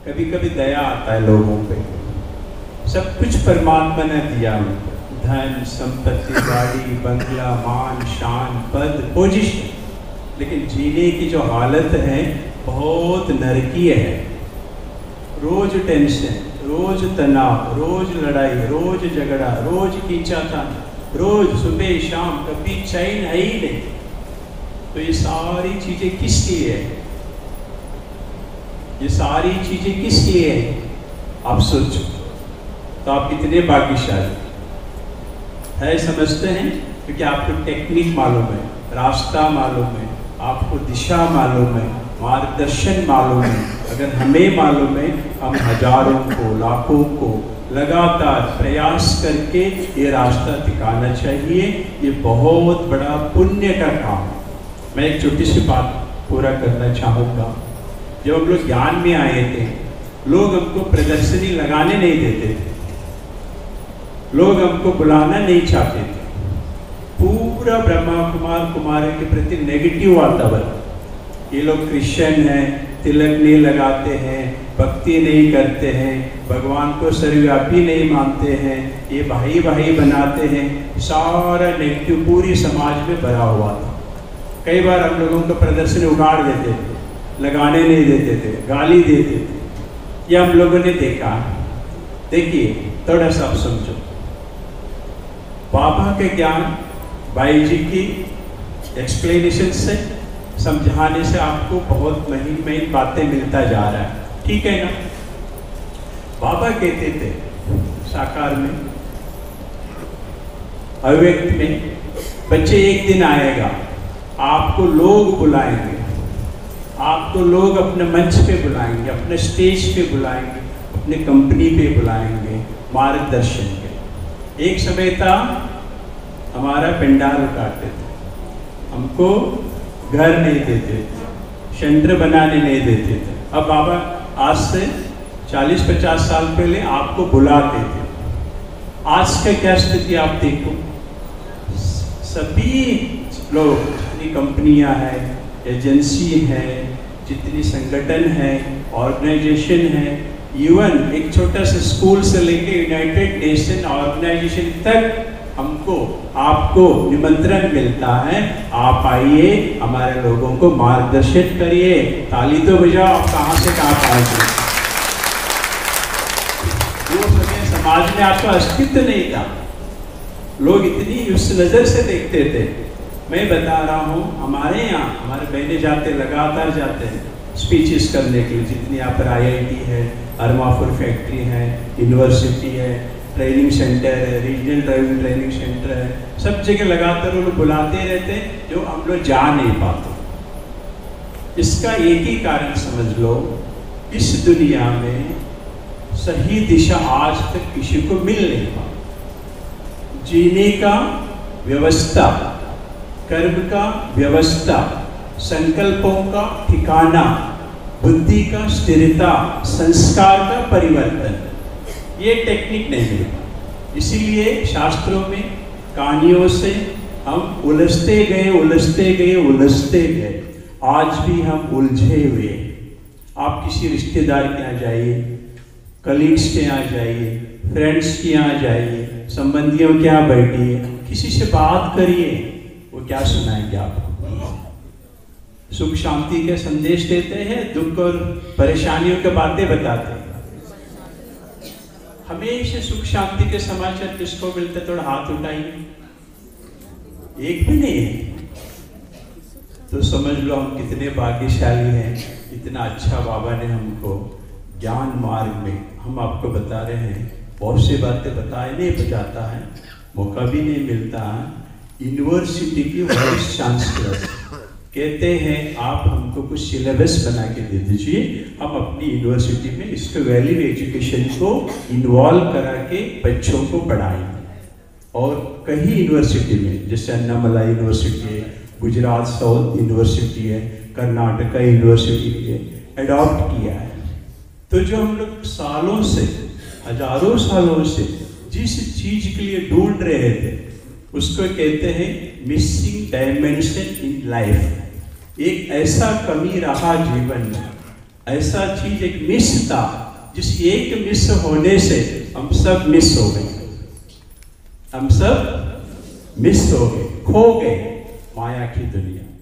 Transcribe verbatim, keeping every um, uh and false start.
कभी कभी दया आता है लोगों पे। सब कुछ परमात्मा ने दिया उनको, धन संपत्ति, गाड़ी बंगला, मान शान, पद, पोजीशन, लेकिन जीने की जो हालत है बहुत नरकीय है। रोज टेंशन, रोज तनाव, रोज लड़ाई, रोज झगड़ा, रोज खींचातानी, रोज सुबह शाम, कभी चैन है ही नहीं। तो ये सारी चीजें किस लिए है? ये सारी चीजें किस लिए है? आप सोचो तो आप कितने भाग्यशाली है, समझते हैं? क्योंकि आपको टेक्निक मालूम है, रास्ता मालूम है, आपको दिशा मालूम है, मार्गदर्शन मालूम है। अगर हमें मालूम है, हम हजारों को, लाखों को लगातार प्रयास करके ये रास्ता दिखाना चाहिए। ये बहुत बड़ा पुण्य का काम है। मैं एक छोटी सी बात पूरा करना चाहूँगा। जब हम लोग ज्ञान में आए थे, लोग हमको प्रदर्शनी लगाने नहीं देते थे, लोग हमको बुलाना नहीं चाहते थे। पूरा ब्रह्मा कुमार कुमारी के प्रति नेगेटिव वातावरण। ये लोग क्रिश्चियन हैं, तिलक नहीं लगाते हैं, भक्ति नहीं करते हैं, भगवान को सर्वव्यापी नहीं मानते हैं, ये भाई भाई बनाते हैं। सारा नेगेटिव पूरी समाज में भरा हुआ था। कई बार हम लोगों को प्रदर्शन उगाड़ देते थे, लगाने नहीं देते थे, गाली देते थे। ये हम लोगों ने देखा। देखिए थोड़ा सा आप समझो, बाबा के ज्ञान, भाई जी की एक्सप्लेनेशन से, समझाने से आपको बहुत महीन महीन बातें मिलता जा रहा है, ठीक है ना? बाबा कहते थे साकार में, अव्यक्त में, बच्चे एक दिन आएगा आपको लोग बुलाएंगे, आपको लोग अपने मंच पे बुलाएंगे, अपने स्टेज पे बुलाएंगे, अपने कंपनी पे बुलाएंगे मार्गदर्शन के। एक समय था हमारा पंडाल काटते थे, हमको घर नहीं देते थे, सेंटर बनाने नहीं देते थे। अब बाबा आज से चालीस पचास साल पहले आपको बुलाते थे। आज का क्या स्थिति आप देखो, सभी लोग, जितनी कंपनियां हैं, एजेंसी हैं, जितनी संगठन है, ऑर्गेनाइजेशन है, इवन एक छोटा सा स्कूल से लेके यूनाइटेड नेशन ऑर्गेनाइजेशन तक हमको आपको निमंत्रण मिलता है, आप आइए, हमारे लोगों को मार्गदर्शन करिए। ताली तो बजाओ, आप कहाँ से कहाँ पहुँचे। वो समय समाज में आपका अस्तित्व नहीं था, लोग इतनी उस नज़र से देखते थे। मैं बता रहा हूँ, हमारे यहाँ हमारे बहने जाते, लगातार जाते हैं स्पीचेस करने के लिए। जितनी यहाँ पर आई आई टी है, अरमापुर फैक्ट्री है, यूनिवर्सिटी है, ट्रेनिंग सेंटर है, रीजनल ड्राइविंग ट्रेनिंग सेंटर है, सब जगह लगातार वो लोग बुलाते रहते हैं, जो हम लोग जा नहीं पाते। इसका एक ही कारण समझ लो, इस दुनिया में सही दिशा आज तक किसी को मिल नहीं पाती। जीने का व्यवस्था, कर्म का व्यवस्था, संकल्पों का ठिकाना, बुद्धि का स्थिरता, संस्कार का परिवर्तन, ये टेक्निक नहीं मिलता। इसीलिए शास्त्रों में कहानियों से हम उलझते गए उलझते गए उलझते गए आज भी हम उलझे हुए। आप किसी रिश्तेदार के यहाँ जाइए, कलीग्स के यहाँ जाइए, फ्रेंड्स के यहाँ जाइए, संबंधियों के यहाँ बैठिए, किसी से बात करिए, वो क्या सुनाएंगे आपको? सुख शांति के संदेश देते हैं, दुख और परेशानियों की बातें बताते हैं। हमेशा सुख शांति के समाचार किसको मिलते? थोड़ा हाथ उठाइए, एक भी नहीं है। तो समझ लो हम कितने भाग्यशाली हैं, इतना अच्छा बाबा ने हमको ज्ञान मार्ग में, हम आपको बता रहे हैं, बहुत सी बातें बताए नहीं जाता है, मौका भी नहीं मिलता है। यूनिवर्सिटी की वाइस चांसलर कहते हैं आप हमको कुछ सिलेबस बना के दे दीजिए, हम अपनी यूनिवर्सिटी में इसको वैल्यू एजुकेशन को इन्वॉल्व करा के बच्चों को पढ़ाएंगे। और कई यूनिवर्सिटी में, जैसे अन्नामला यूनिवर्सिटी है, गुजरात साउथ यूनिवर्सिटी है, कर्नाटका यूनिवर्सिटी है, एडॉप्ट किया है। तो जो हम लोग सालों से, हजारों सालों से जिस चीज के लिए ढूंढ रहे थे, उसको कहते हैं मिसिंग डायमेंशन इन लाइफ। एक ऐसा कमी रहा जीवन में ऐसा चीज एक मिस था, जिस एक मिस होने से हम सब मिस हो गए, हम सब मिस हो गए, खो गए माया की दुनिया।